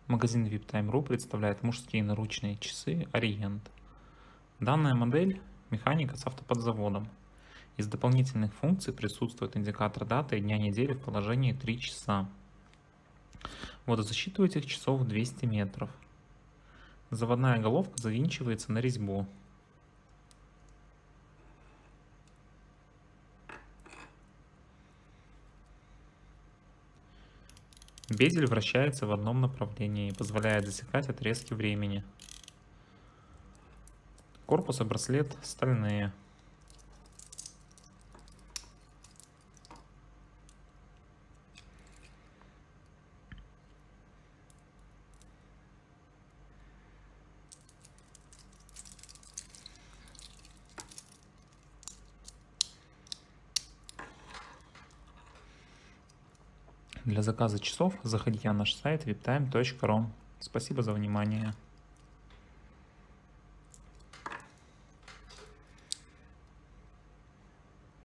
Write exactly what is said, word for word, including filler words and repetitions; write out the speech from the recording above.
Магазин VIPtime точка ру представляет мужские наручные часы Orient. Данная модель – механика с автоподзаводом. Из дополнительных функций присутствует индикатор даты и дня недели в положении три часа. Водозащита у этих часов двести метров. Заводная головка завинчивается на резьбу. Безель вращается в одном направлении и позволяет засекать отрезки времени. Корпус и браслет стальные. Для заказа часов заходите на наш сайт виптайм точка ру. Спасибо за внимание.